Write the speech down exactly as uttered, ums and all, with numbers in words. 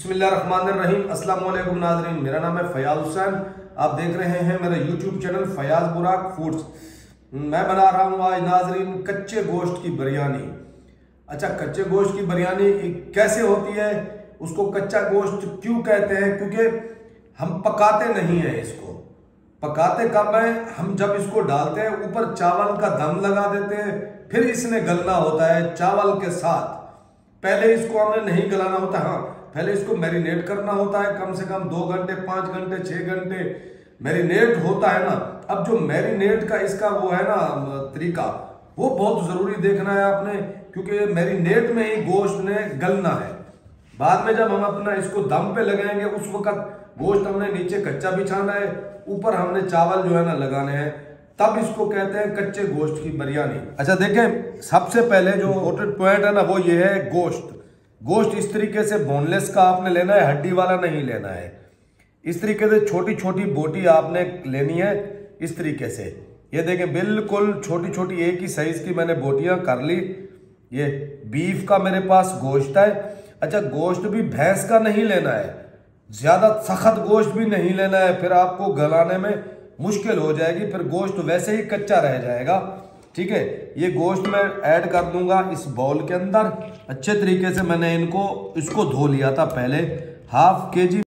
बिस्मिल्लाहिर्रहमानिर्रहीम। अस्सलाम वालेकुम नाज़रीन, मेरा नाम है फयाज हुसैन। आप देख रहे हैं मेरा यूट्यूब चैनल फयाज बुराक फूड्स। मैं बना रहा हूँ आज नाज़रीन कच्चे गोश्त की बिरयानी। अच्छा, कच्चे गोश्त की बिरयानी कैसे होती है, उसको कच्चा गोश्त क्यों कहते हैं? क्योंकि हम पकाते नहीं हैं इसको। पकाते कब है? हम जब इसको डालते हैं ऊपर चावल का दम लगा देते हैं, फिर इसने गलना होता है चावल के साथ। पहले इसको हमने नहीं गलाना होता, हाँ पहले इसको मैरिनेट करना होता है, कम से कम दो घंटे पाँच घंटे छः घंटे मैरिनेट होता है ना। अब जो मैरिनेट का इसका वो है ना तरीका, वो बहुत ज़रूरी देखना है आपने, क्योंकि मैरिनेट में ही गोश्त ने गलना है। बाद में जब हम अपना इसको दम पे लगाएंगे उस वक्त गोश्त हमने नीचे कच्चा बिछाना है, ऊपर हमने चावल जो है ना लगाने हैं, तब इसको कहते हैं कच्चे गोश्त की बिरयानी। अच्छा देखें, सबसे पहले जो इम्पोर्टेंट पॉइंट है ना वो ये है गोश्त। गोश्त इस तरीके से बोनलेस का आपने लेना है, हड्डी वाला नहीं लेना है। इस तरीके से छोटी छोटी बोटी आपने लेनी है इस तरीके से। ये देखें बिल्कुल छोटी छोटी एक ही साइज की मैंने बोटियां कर ली। ये बीफ का मेरे पास गोश्त है। अच्छा, गोश्त भी भैंस का नहीं लेना है, ज्यादा सख्त गोश्त भी नहीं लेना है, फिर आपको गलाने में मुश्किल हो जाएगी, फिर गोश्त वैसे ही कच्चा रह जाएगा। ठीक है, ये गोश्त मैं ऐड कर दूंगा इस बाउल के अंदर। अच्छे तरीके से मैंने इनको इसको धो लिया था पहले। हाफ के जी